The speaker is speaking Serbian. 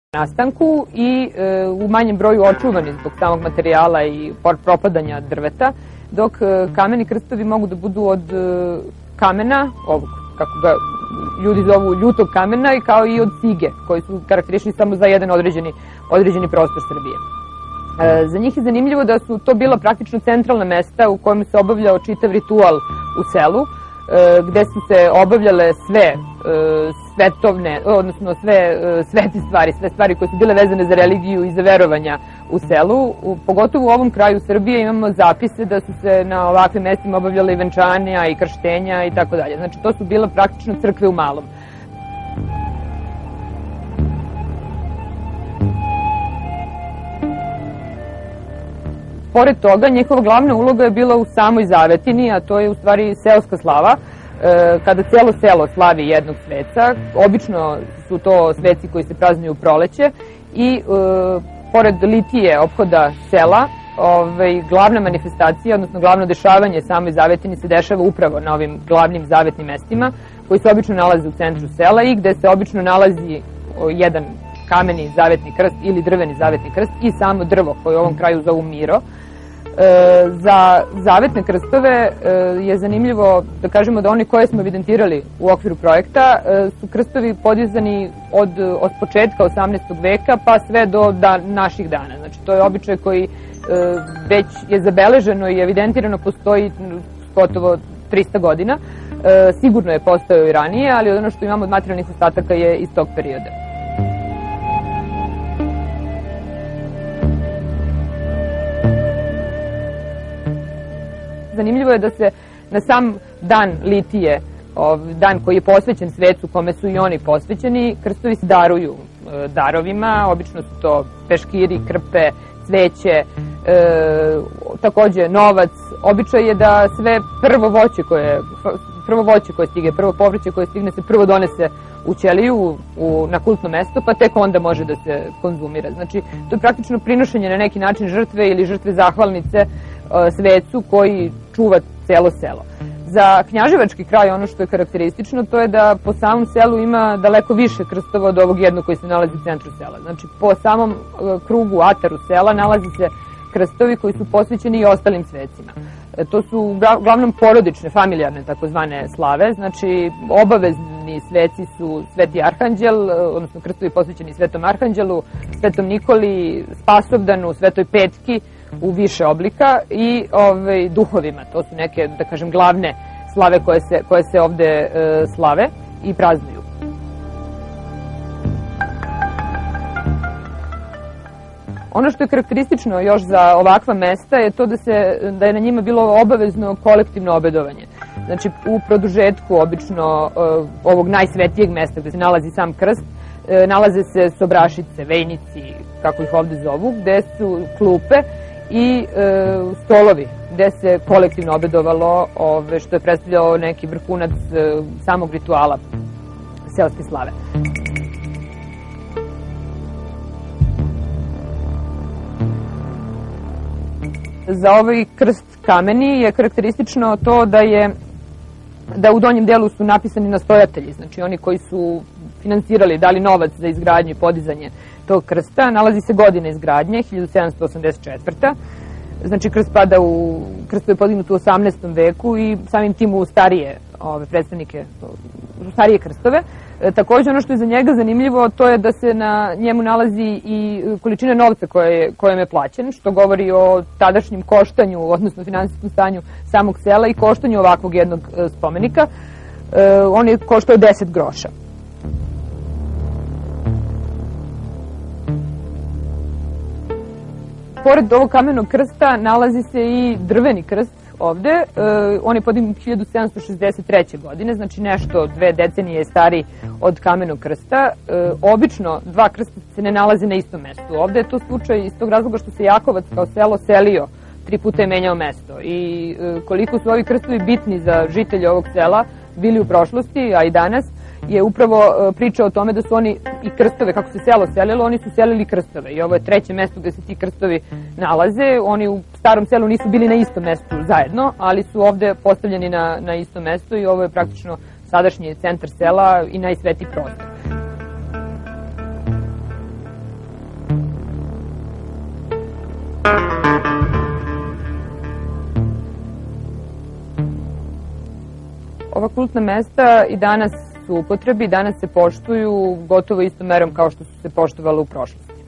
nastanku i u manjem broju očuvani zbog samog materijala i propadanja drveta, dok kameni krstovi mogu da budu od kamena, ovog, kako ga ljudi zovu, ljutog kamena, i kao i od sige, koji su karakteristični samo za jedan određeni prostor Srbije. Za njih je zanimljivo da su to bila praktično centralna mesta u kojem se obavljao čitav ritual u selu, gde su se obavljale sve svetovne, odnosno sve svete stvari, sve stvari koje su bile vezane za religiju i za verovanja u selu. Pogotovo u ovom kraju Srbije imamo zapise da su se na ovakvim mestima obavljale i venčanja i krštenja i tako dalje. Znači, to su bila praktično crkve u malom. Pored toga, njihova glavna uloga je bila u samoj zavetini, a to je u stvari seoska slava, kada celo selo slavi jednog sveca. Obično su to sveci koji se praznuju u proleće i pored litije ophoda sela, glavna manifestacija, odnosno glavno dešavanje samoj zavetini se dešava upravo na ovim glavnim zavetnim mestima, koji se obično nalaze u centru sela i gde se obično nalazi jedan kameni zavetni krst ili drveni zavetni krst i samo drvo, koje u ovom kraju zovu Miro. Za zavetne krstove je zanimljivo da kažemo da oni koje smo evidentirali u okviru projekta su krstovi podizani od početka 18. veka pa sve do naših dana. Znači, to je običaj koji već je zabeleženo i evidentirano, postoji gotovo 300 godina. Sigurno je postojao i ranije, ali ono što imamo od materijalnih ostataka je iz tog perioda. Zanimljivo je da se na sam dan litije, dan koji je posvećen svecu kome su i oni posvećeni, krstovi se daruju darovima, obično su to peškiri, krpe, cveće, takođe novac. Običaj je da sve prvo voće koje stigne, prvo povrće koje stigne se prvo donese u ćeliju, na kultno mesto, pa tek onda može da se konzumira. Znači, to je praktično prinošenje na neki način žrtve ili žrtve zahvalnice svecu koji čuva celo selo. Za knjaževački kraj ono što je karakteristično, to je da po samom selu ima daleko više krstova od ovog jednog koji se nalazi u centru sela. Znači, po samom krugu, ataru sela nalazi se krstovi koji su posvećeni i ostalim svecima. To su uglavnom porodične, familijarne takozvane slave, znači obavezni sveci su Sveti Arhanđel, odnosno krstovi posvećeni Svetom Arhanđelu, Svetom Nikoli, Spasovdanu, Svetoj Petki u više oblika i duhovima. To su neke, da kažem, glavne slave koje se ovde slave i praznuju. Ono što je karakteristično još za ovakva mesta je to da je na njima bilo obavezno kolektivno obedovanje. Znači, u produžetku obično ovog najsvetijeg mesta gde se nalazi sam krst, nalaze se sobrašice, vejnici, kako ih ovde zovu, gde su klupe i stolovi, gde se kolektivno obedovalo, što je predstavljao neki vrhunac samog rituala seoske slave. Za ovaj krst kameni je karakteristično to da u donjem delu su napisani nastojatelji, znači oni koji su finansirali, dali novac za izgradnju i podizanje tog krsta. Nalazi se godina izgradnje, 1784. Znači, krst je podignut u 18. veku i samim tim u starije predstavnike, u starije krstove. Takođe, ono što je za njega zanimljivo, to je da se na njemu nalazi i količina novca kojom je plaćen, što govori o tadašnjem koštanju, odnosno finansijskom stanju samog sela i koštanju ovakvog jednog spomenika. On je koštao 10 groša. Pored ovog kamenog krsta nalazi se i drveni krst ovde. On je podignut 1763. godine, znači nešto 2 decenije stariji od kamenog krsta. Obično dva krsta se ne nalaze na istom mestu. Ovde je to slučaj iz tog razloga što se Jakovac kao selo selio, 3 puta je menjao mesto. I koliko su ovi krstovi bitni za žitelje ovog sela bili u prošlosti, a i danas, je upravo priča o tome da su oni i krstove, kako se selo selilo, oni su selili krstove. I ovo je 3. mesto gde se ti krstovi nalaze. Oni u starom selu nisu bili na istom mestu zajedno, ali su ovde postavljeni na istom mestu i ovo je praktično sadašnji centar sela i najsvetiji prostor. ova kultna mesta i danas su u upotrebi, danas se poštuju gotovo istom merom kao što su se poštovala u prošlosti.